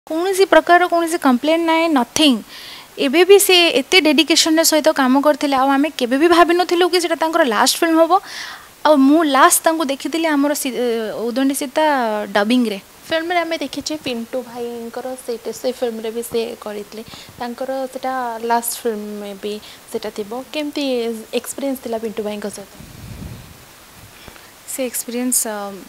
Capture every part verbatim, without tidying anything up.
कौन सी प्रकार कौन सी कंप्लेन ना नथिंग एबे भी से एते डेडिकेशन सहित काम करथिले आ आमे केबे भी भाबी नथिलु कि सेटा तांकर लास्ट फिल्म होबो आ मु लास्ट तांको देखिथिले हमर उदंडी सीता डबिंग रे फिल्म रे आमे देखिचे पिंटू भाई से से फिल्म रे भी से करथिले तांकर सेटा लास्ट फिल्म में भी सेटा थिबो केमती एक्सपीरियंस थिला पिंटू भाई को साथ से एक्सपीरियंस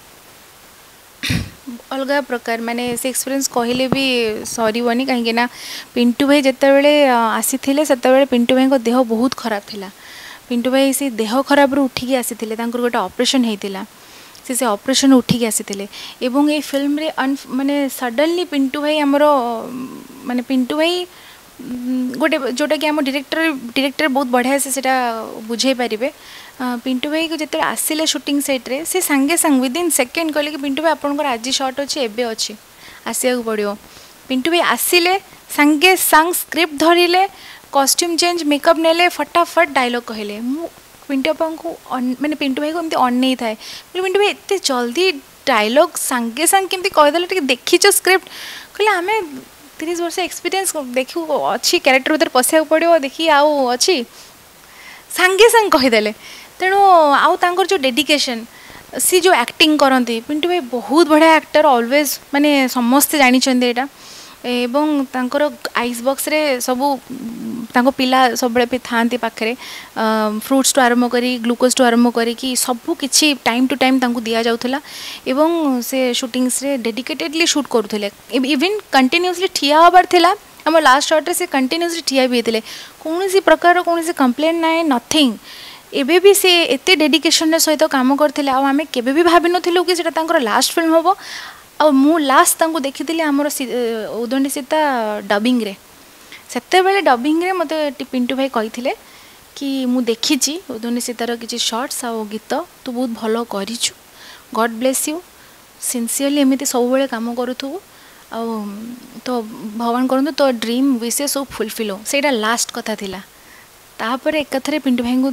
अलग प्रकार माने से एक्सपीरियंस कहले भी सरीबनी कहीं ना पिंटू भाई जिते बड़े आसी से पिंटू भाई को देह बहुत खराब थिला पिंटू भाई से देह खराब उठिकी आसी गोटे ऑपरेशन होता से से ऑपरेशन उठिकी आसी एवं ये फिल्म रे अन माने सडनली पिंटू भाई आमर माने पिंटू भाई गोटे जोटा कि आम डायरेक्टर डायरेक्टर बहुत बढ़िया से सेटा बुझे पारे पिंटू भाई को जिते आसिले शूटिंग सेट रे से सांगे सांग विदिन सेकेंड कहले कि पिंटू भाई आपंकर आज शॉट अच्छे एबे अच्छी आसिया पड़ो पिंटू भाई आसिले सांगे सांग स्क्रिप्ट धरिले कॉस्ट्यूम चेंज मेकअप नेले फटाफट डायलॉग कहले मु पिंटू आपन को माने पिंटू भाई को एमती अनै थाए पिंटू भाई एते जल्दी डायलॉग सांगे सांग केमती कहदेले टिके देखिचो स्क्रिप्ट कहले आमे तीस वर्ष एक्सपीरियंस देखू अच्छी कैरेक्टर भीतर पशिया पड़ो देखी आउ अच्छी सांगे सांग कहीदेले तेणु आउ तांकर जो डेडिकेशन सी जो एक्टिंग करती पिंटू भाई बहुत बढ़िया एक्टर ऑलवेज माने समस्ते जानी एटा एवं तांकर आइस बॉक्स रे सबू तांको पिला सब बड़े थांती पाखरे फ्रूट्स टू आरंभ करी ग्लूकोज टू आरंभ करी कि सबू किछि टाइम टू टाइम तांको दिया जाउथला एवं से शूटिंग्स रे डेडिकेटेडली शूट करूथले इवन कंटिन्यूअसली ठिया होबार थिला हम लास्ट शॉट रे से कंटिन्यूअसली ठिया भी हेतिले कौन सी प्रकार कौन सी कंप्लेन ना नथिंग एबे भी से एते डेडिकेशन सहित काम करथिले आ आमे केबे भी भाबी नथिलु कि सेटा तांकर लास्ट फिल्म होबो आ मु लास्ट तांको देखिथिले हमर उदंडी सीता डबिंग रे सेते बेले डबिंग रे मते पिंटू भाई कहिथिले कि मु देखिची उदंडी सीतार किछि शॉट्स आ गीत तू बहुत भलो करिछु गॉड ब्लेस यू सिंसियरली एमिति सब बेले काम करूथु आ तो भगवान करंतु तो ड्रीम विशेष सब फुलफिल हो सेटा लास्ट कथा थिला तापर एक कथरे पिंटू भाई को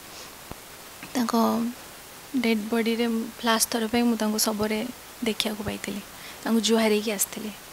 ताको डेड बॉडी रे लास्ट थर पे मु ताको सबरे देखिया को पाइथिले ताको जुहारी की आस्थिले।